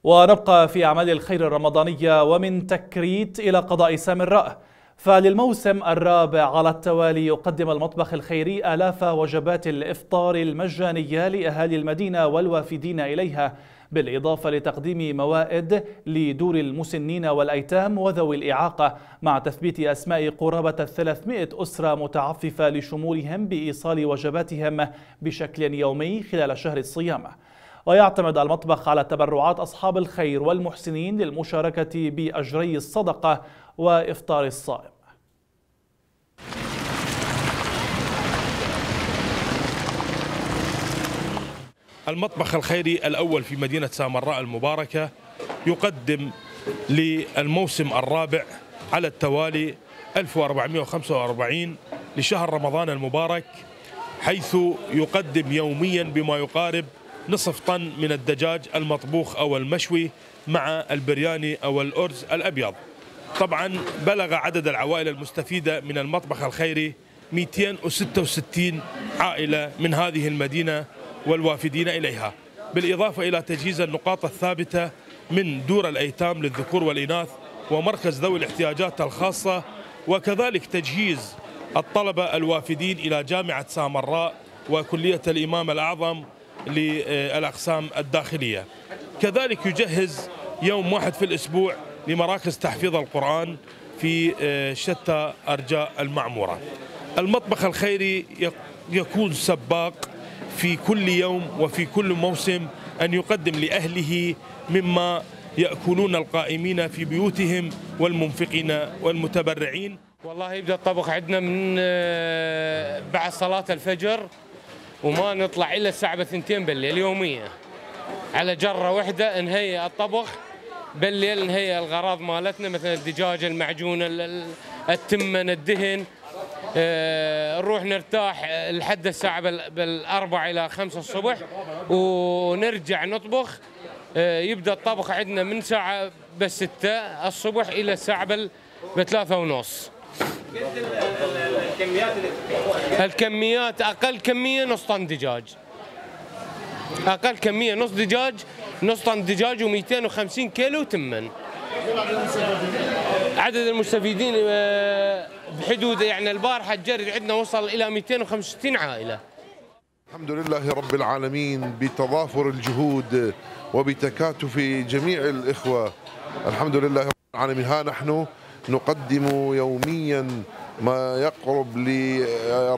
ونبقى في أعمال الخير الرمضانية ومن تكريت إلى قضاء سامراء. فللموسم الرابع على التوالي يقدم المطبخ الخيري آلاف وجبات الإفطار المجانية لأهالي المدينة والوافدين إليها، بالإضافة لتقديم موائد لدور المسنين والأيتام وذوي الإعاقة، مع تثبيت أسماء قرابة 300 أسرة متعففة لشمولهم بإيصال وجباتهم بشكل يومي خلال شهر الصيام. ويعتمد المطبخ على تبرعات أصحاب الخير والمحسنين للمشاركة بأجري الصدقة وإفطار الصائم. المطبخ الخيري الأول في مدينة سامراء المباركة يقدم للموسم الرابع على التوالي 1445 لشهر رمضان المبارك، حيث يقدم يوميا بما يقارب نصف طن من الدجاج المطبوخ أو المشوي مع البرياني أو الأرز الأبيض. طبعا بلغ عدد العوائل المستفيدة من المطبخ الخيري 266 عائلة من هذه المدينة والوافدين إليها، بالإضافة إلى تجهيز النقاط الثابتة من دور الأيتام للذكور والإناث ومركز ذوي الاحتياجات الخاصة، وكذلك تجهيز الطلبة الوافدين إلى جامعة سامراء وكلية الإمام الأعظم للأقسام الداخلية. كذلك يجهز يوم واحد في الأسبوع لمراكز تحفيظ القرآن في شتى أرجاء المعمورة. المطبخ الخيري يكون سباق في كل يوم وفي كل موسم أن يقدم لأهله مما يأكلون القائمين في بيوتهم والمنفقين والمتبرعين. والله يبدأ الطبخ عندنا من بعد صلاة الفجر، وما نطلع إلا الساعة 2 بالليل يوميا على جرة واحدة. نهيئ الطبخ بالليل، نهيئ الغراض مالتنا مثل الدجاج، المعجون، التمن، الدهن. نروح نرتاح لحد الساعة 4 إلى 5 الصبح ونرجع نطبخ. يبدأ الطبخ عندنا من ساعة 6 الصبح إلى الساعة 3:30. الكميات أقل كمية نص طن دجاج، أقل كمية نص طن دجاج و250 كيلو تمن. عدد المستفيدين بحدود يعني البارحة الجري عندنا وصل إلى 265 عائلة. الحمد لله رب العالمين بتضافر الجهود وبتكاتف جميع الإخوة. الحمد لله رب العالمين. ها نحن نقدم يوميا ما يقرب ل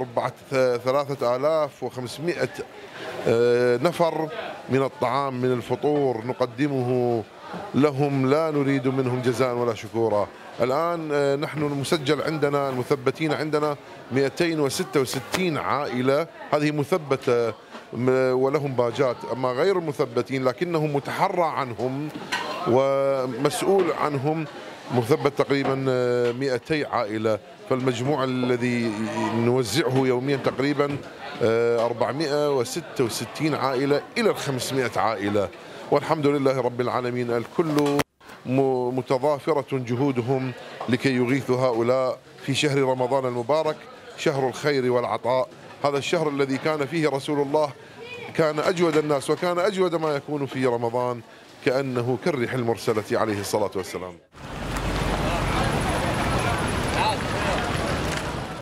3500 نفر من الطعام من الفطور، نقدمه لهم لا نريد منهم جزاء ولا شكورا. الآن نحن المسجل عندنا المثبتين عندنا 266 عائلة، هذه مثبتة ولهم باجات. أما غير المثبتين لكنهم متحرى عنهم ومسؤول عنهم مثبت تقريبا 200 عائلة، فالمجموع الذي نوزعه يوميا تقريبا 466 عائلة إلى 500 عائلة. والحمد لله رب العالمين، الكل متضافرة جهودهم لكي يغيثوا هؤلاء في شهر رمضان المبارك، شهر الخير والعطاء. هذا الشهر الذي كان فيه رسول الله كان أجود الناس، وكان أجود ما يكون في رمضان كأنه كالريح المرسلة عليه الصلاة والسلام.